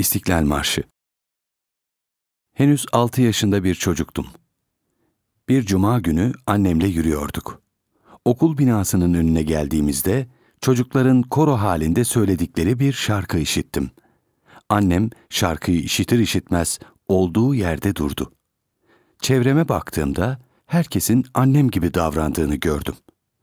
İstiklal Marşı. Henüz 6 yaşında bir çocuktum. Bir cuma günü annemle yürüyorduk. Okul binasının önüne geldiğimizde çocukların koro halinde söyledikleri bir şarkı işittim. Annem şarkıyı işitir işitmez olduğu yerde durdu. Çevreme baktığımda herkesin annem gibi davrandığını gördüm.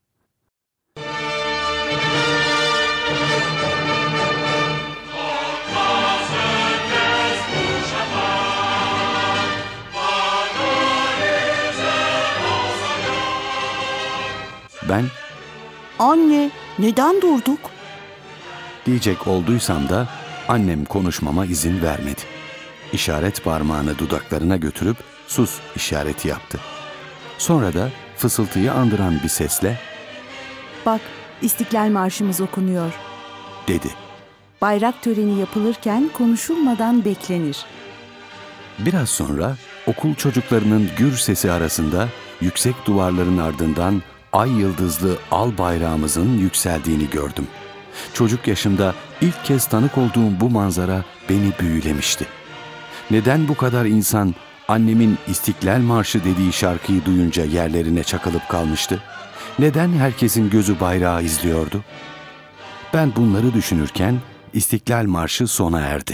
Ben, "Anne, neden durduk?" diyecek olduysam da annem konuşmama izin vermedi. İşaret parmağını dudaklarına götürüp sus işareti yaptı. Sonra da fısıltıyı andıran bir sesle "Bak, İstiklal Marşımız okunuyor." dedi. Bayrak töreni yapılırken konuşulmadan beklenir. Biraz sonra okul çocuklarının gür sesi arasında yüksek duvarların ardından ay yıldızlı al bayrağımızın yükseldiğini gördüm. Çocuk yaşımda ilk kez tanık olduğum bu manzara beni büyülemişti. Neden bu kadar insan annemin İstiklal Marşı dediği şarkıyı duyunca yerlerine çakılıp kalmıştı? Neden herkesin gözü bayrağı izliyordu? Ben bunları düşünürken İstiklal Marşı sona erdi.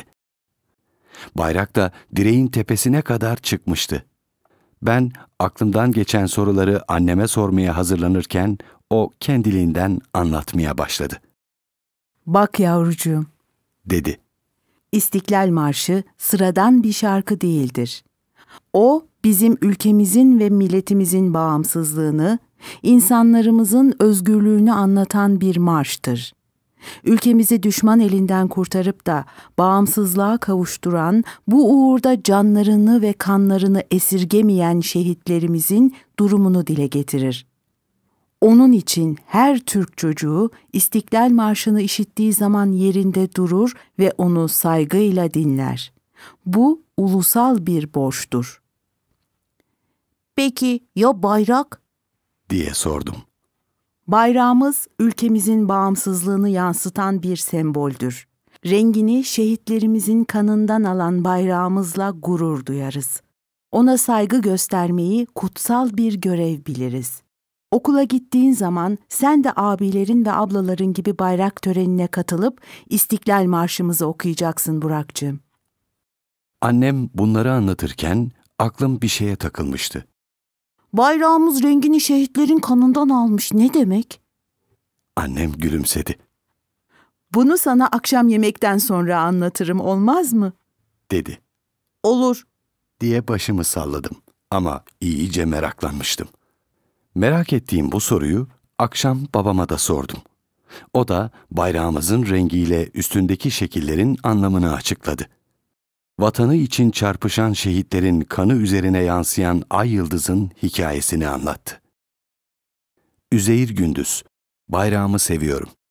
Bayrak da direğin tepesine kadar çıkmıştı. Ben aklımdan geçen soruları anneme sormaya hazırlanırken o kendiliğinden anlatmaya başladı. "Bak yavrucuğum," dedi. "İstiklal Marşı sıradan bir şarkı değildir. O, bizim ülkemizin ve milletimizin bağımsızlığını, insanlarımızın özgürlüğünü anlatan bir marştır. Ülkemizi düşman elinden kurtarıp da bağımsızlığa kavuşturan, bu uğurda canlarını ve kanlarını esirgemeyen şehitlerimizin durumunu dile getirir. Onun için her Türk çocuğu İstiklal Marşı'nı işittiği zaman yerinde durur ve onu saygıyla dinler. Bu ulusal bir borçtur." "Peki ya bayrak?" diye sordum. "Bayrağımız ülkemizin bağımsızlığını yansıtan bir semboldür. Rengini şehitlerimizin kanından alan bayrağımızla gurur duyarız. Ona saygı göstermeyi kutsal bir görev biliriz. Okula gittiğin zaman sen de abilerin ve ablaların gibi bayrak törenine katılıp İstiklal Marşımızı okuyacaksın Burakcığım." Annem bunları anlatırken aklım bir şeye takılmıştı. "Bayrağımız rengini şehitlerin kanından almış ne demek?" Annem gülümsedi. "Bunu sana akşam yemekten sonra anlatırım, olmaz mı?" dedi. "Olur." diye başımı salladım ama iyice meraklanmıştım. Merak ettiğim bu soruyu akşam babama da sordum. O da bayrağımızın rengiyle üstündeki şekillerin anlamını açıkladı. Vatanı için çarpışan şehitlerin kanı üzerine yansıyan ay yıldızın hikayesini anlattı. Üzeyir Gündüz, bayrağımı seviyorum.